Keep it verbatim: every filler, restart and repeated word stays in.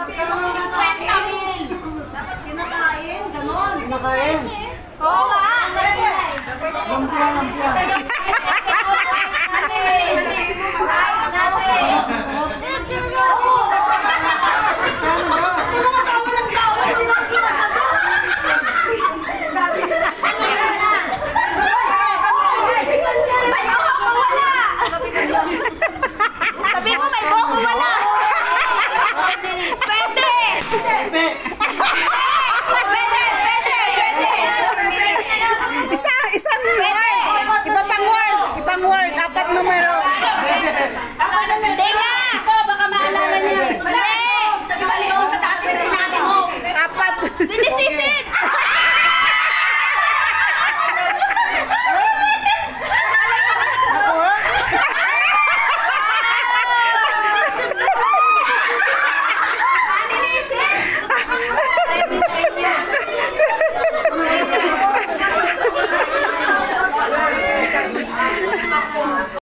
fifty mil. Dapat kinakain, ganon. Kinakain. Oo nga. Lumpia, lumpia. Sabi mo may buhok wala. Pwede. Pwede.